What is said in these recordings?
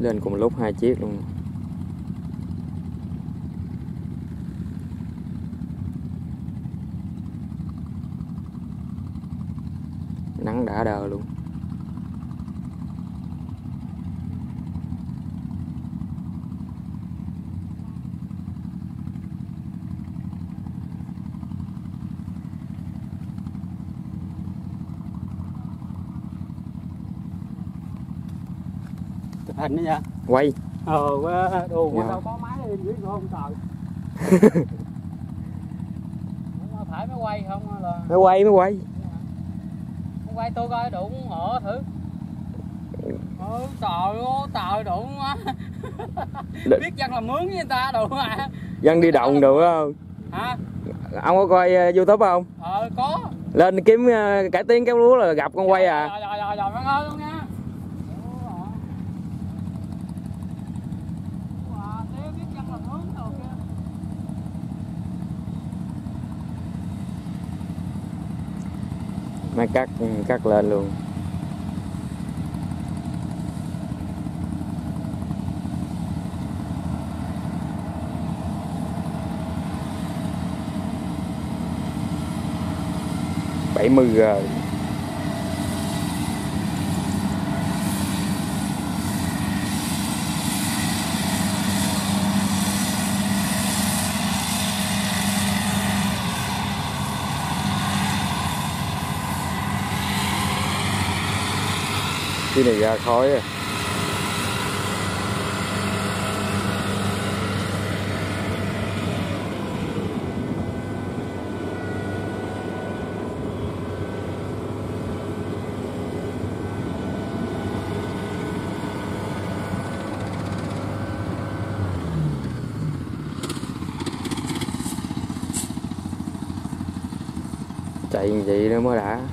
Lên cùng lúc 2 chiếc luôn. Nắng đã đờ luôn. Chụp hình đó nha. Quay. Đồ dạ. Đâu có máy dưới không trời. Phải máy quay không là Máy quay. Máy quay tôi coi đụng họ thử. Trời đụng quá. Biết dân làm mướn với người ta đủ mà. Dân đi đồng được không? Hả? Ông có coi YouTube không? Có. Lên kiếm cải tiến kéo lúa là gặp con quay à. Rồi bạn ơi luôn nha. Máy cắt lên luôn. Bảy mươi rồi. Cái này ra khói à. Chạy như vậy nó mới đã.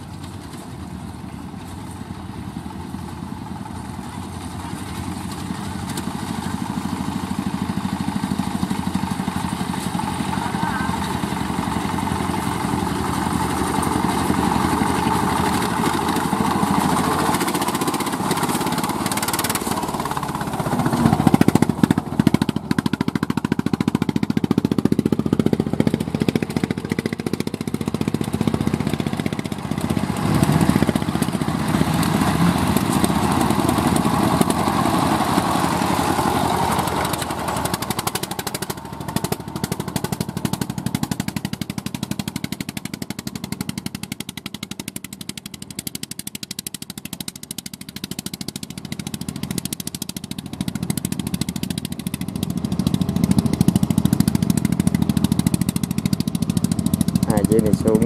Dây này xuống.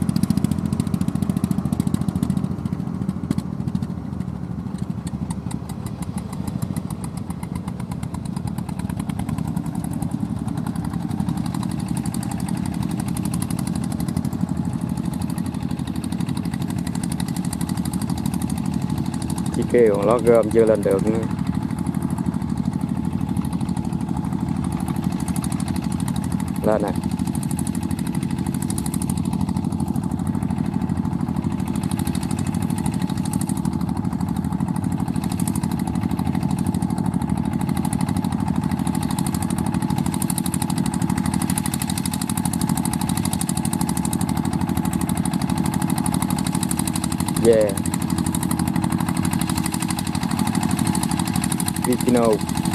Chiếc kia còn lót gom chưa lên được nữa. Lên nè. Yeah. Vitino.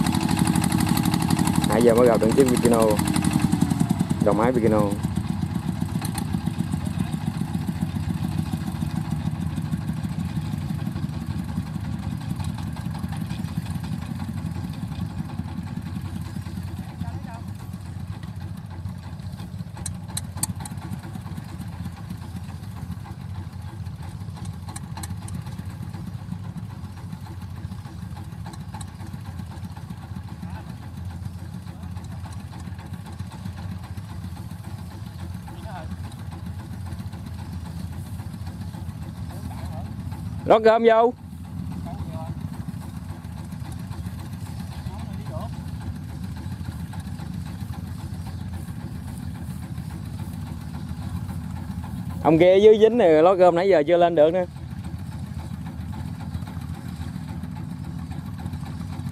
Nãy giờ mới gặp được chiếc Vitino. Đầu máy Vitino. Rót gom vô. Ông kia dưới dính này lót gom nãy giờ chưa lên được nữa.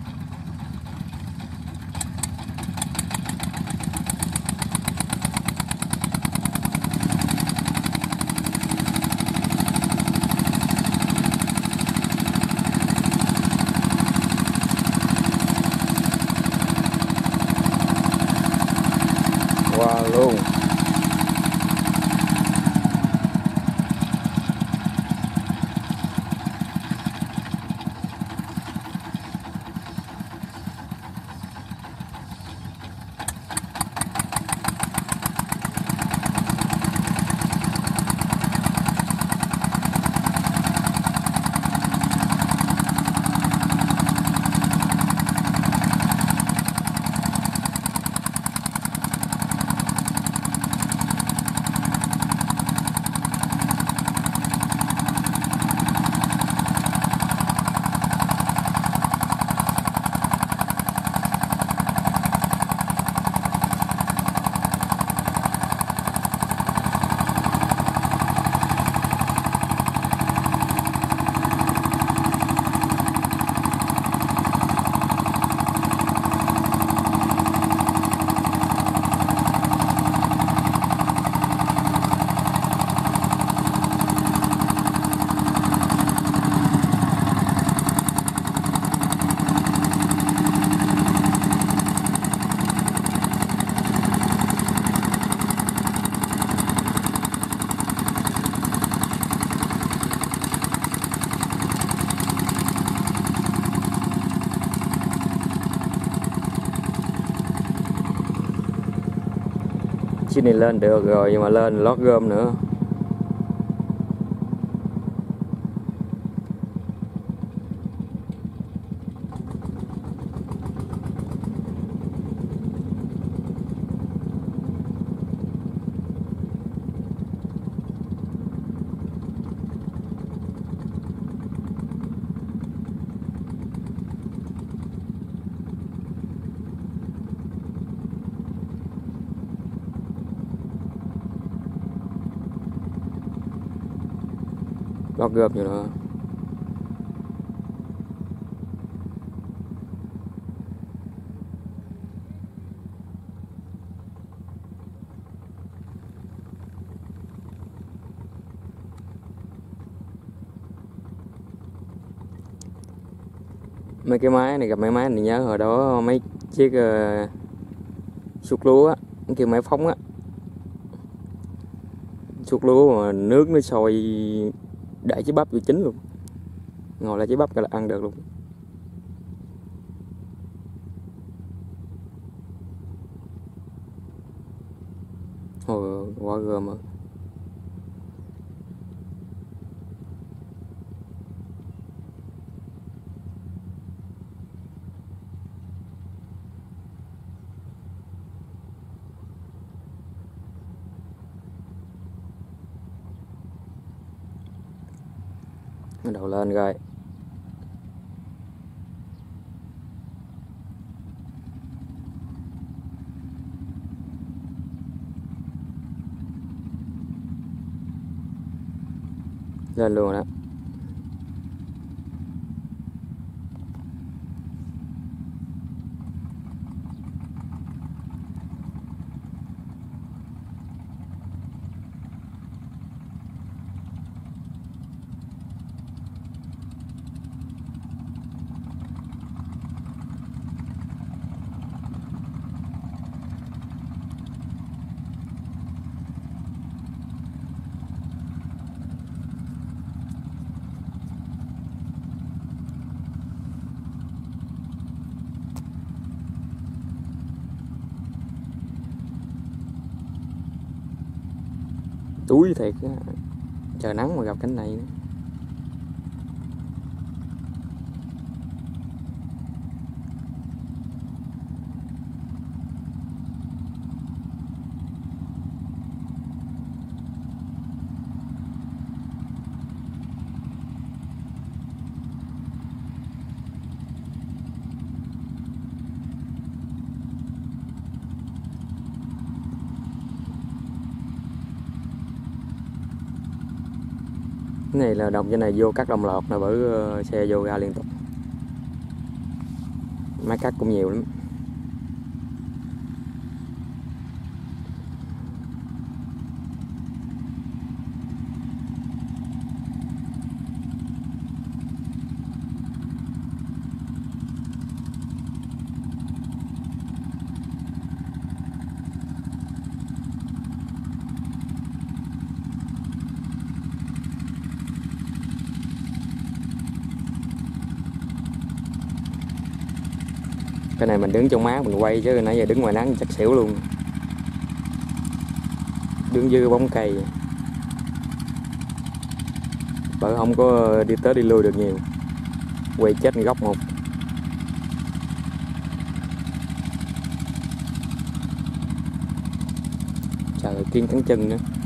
Chiếc này lên được rồi nhưng mà lên lót gom nữa. Lót gom vậy đó. Mấy cái máy này gặp mấy máy này nhớ hồi đó mấy chiếc suốt lúa á, kêu máy phóng á, suốt lúa mà nước nó sôi để trái bắp vô chín luôn, ngồi lại trái bắp là ăn được luôn. Hồi quá gom rồi. Đầu lên rồi. Lên luôn đó. Túi thiệt á. Trời nắng mà gặp cảnh này nữa. Cái này là đồng trên này vô cắt đồng lọt là bữa xe vô ra liên tục. Máy cắt cũng nhiều lắm. Cái này mình đứng trong mát mình quay chứ nãy giờ đứng ngoài nắng chắc xỉu luôn. Đứng dưới bóng cây. Bởi không có đi tới đi lui được nhiều. Quay chết góc một. Trời, kiên cắn chân nữa.